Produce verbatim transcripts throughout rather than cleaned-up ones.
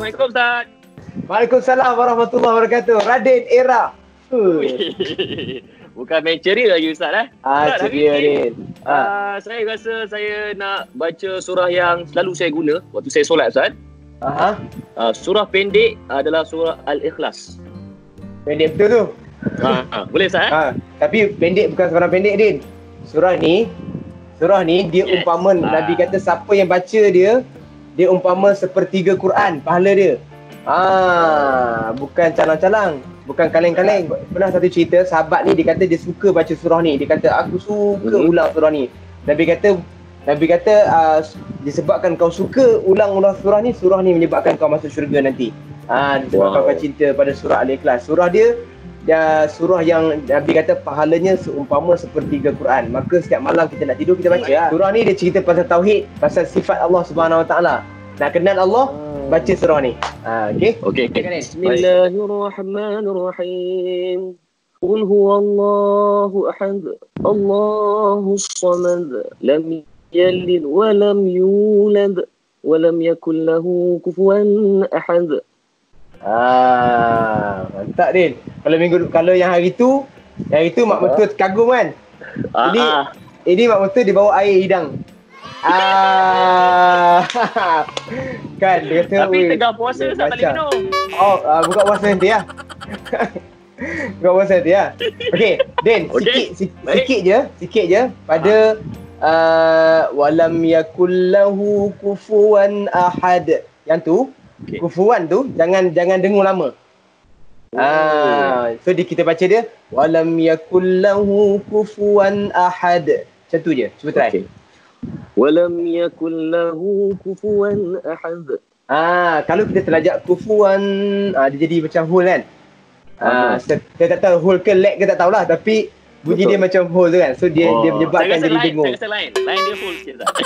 Assalamualaikum Ustaz. Waalaikumsalam warahmatullahi wabarakatuh. Raden Era. Bukan main ceria lagi Ustaz eh. Ah, Ustaz, ceria hari ni, Raden. Uh, saya rasa saya nak baca surah yang selalu saya guna waktu saya solat Ustaz. Aha. Uh, surah pendek adalah surah Al-Ikhlas. Pendek betul tu. Ha, ha, boleh Ustaz eh? Ha, tapi pendek bukan sebarang pendek Din. Surah ni, surah ni dia Yes. umpama Ah. Nabi kata siapa yang baca dia, dia umpama sepertiga Quran pahala dia. Ah, bukan calang-calang, bukan kaleng-kaleng. Pernah satu cerita sahabat ni dia kata dia suka baca surah ni. Dia kata aku suka Hmm. ulang surah ni. Nabi kata Nabi kata uh, disebabkan kau suka ulang-ulang surah ni, surah ni menyebabkan kau masuk syurga nanti. Ah, disebabkan Wow. kau cinta pada surah Al-Ikhlas. Surah dia dia surah yang Nabi kata pahalanya seumpama sepertiga Quran. Maka setiap malam kita nak tidur kita baca lah. Surah ni dia cerita pasal tauhid, pasal sifat Allah Subhanahu Wa Taala. Nak kenal Allah, baca surah ni. Ha, okey. Okey. Okey, Kanin. Bismillahirrahmanirrahim. Qul huwallahu ahad, Allahus samad, lam yalid wa lam yulad wa lam yakul lahu kufuwan ahad. Ah, mantap Din. Kalau minggu kalau yang hari tu, yang itu mak mertua kagum kan. Ah, Ini ah. ini mak mertua dia bawa air hidang. Ah. Kan dia kata Tapi "Oi, tengah puasa dia Ustaz tak boleh baca." minum. Oh, uh, buka puasa nanti ya. Buka puasa nanti ya. Okey, Din, Okey. sikit sikit, Baik. sikit je, sikit je pada uh, walam yakullahu kufuwan ahad. Yang tu, Okey. kufuwan tu jangan jangan dengung lama. Ah, so di kita baca dia walam yakullahu kufuwan ahad. Macam tu je. Cuba try. Okey. Walam yakul lahu kufuwan ahad. Ah, kalau kita terlajak kufuan, ah, dia jadi macam hole kan. Ah, Ah. saya, saya tak tahu hole ke leg ke tak tahulah, tapi bunyi Betul. dia macam hole tu kan. So dia Oh, dia menyebabkan saya rasa jadi lain, dengung. Saya rasa lain. Lain dia full sikit Ustaz.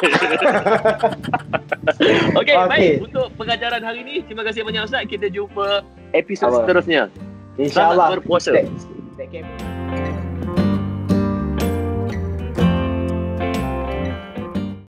Okey, Okey. baik. Untuk pengajaran hari ini, terima kasih banyak Ustaz. Kita jumpa episod Apa? seterusnya. InsyaAllah. Selamat berpuasa. Take, take care.